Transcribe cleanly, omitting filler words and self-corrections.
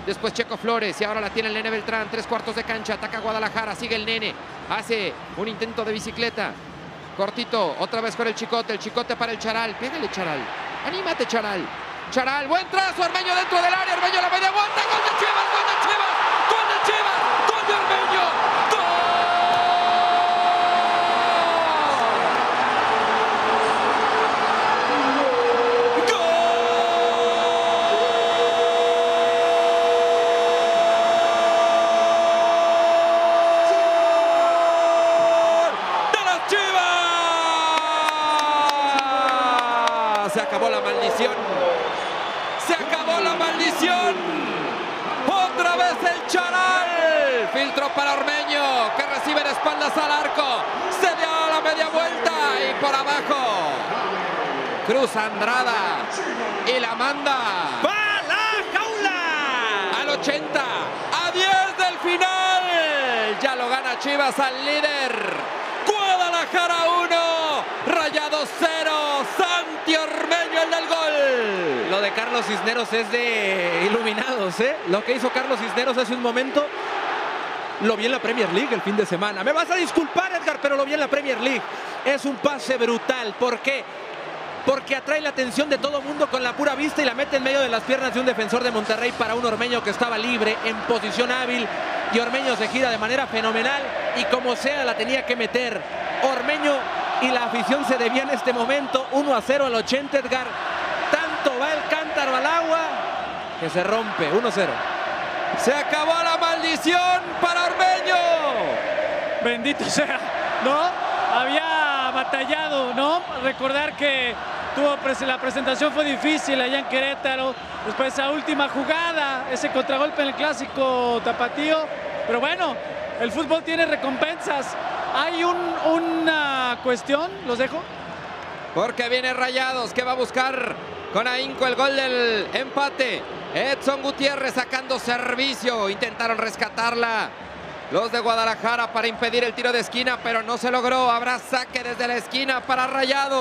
Después Checo Flores y ahora la tiene el Nene Beltrán. 3/4 de cancha, ataca Guadalajara, sigue el Nene. Hace un intento de bicicleta. Cortito, otra vez con el Chicote para el Charal. Pégale, Charal. Anímate, Charal. Charal, buen trazo, Ormeño dentro del área. Ormeño la media vuelta. ¡Gol de Chivas! ¡Gol de Chivas! ¡Gol de Chivas! ¡Gol de Ormeño! ¡Gol! Se acabó la maldición. Se acabó la maldición. Otra vez el Charal. Filtro para Ormeño, que recibe de espaldas al arco. Se dio la media vuelta y por abajo cruza Andrada y la manda. ¡Va la jaula! Al 80. A 10 del final. Ya lo gana Chivas al líder. Guadalajara 1. Rayados 0. Santi Ormeño el del gol. Lo de Carlos Cisneros es de iluminados, ¿eh? Lo que hizo Carlos Cisneros hace un momento, lo vi en la Premier League el fin de semana. Me vas a disculpar, Edgar, pero lo vi en la Premier League. Es un pase brutal. ¿Por qué? Porque atrae la atención de todo mundo con la pura vista y la mete en medio de las piernas de un defensor de Monterrey para un Ormeño que estaba libre, en posición hábil. Y Ormeño se gira de manera fenomenal y como sea la tenía que meter. Ormeño y la afición se debía en este momento. 1-0 al 80, Edgar. Tanto va el cántaro al agua que se rompe. 1-0. Se acabó la maldición para Ormeño. Bendito sea, ¿no? Había batallado, ¿no? Recordar que la presentación fue difícil allá en Querétaro. Después esa última jugada, ese contragolpe en el clásico tapatío. Pero bueno, el fútbol tiene recompensas. Hay una cuestión, los dejo. Porque viene Rayados, que va a buscar con ahínco el gol del empate. Edson Gutiérrez sacando servicio. Intentaron rescatarla los de Guadalajara para impedir el tiro de esquina, pero no se logró. Habrá saque desde la esquina para Rayados.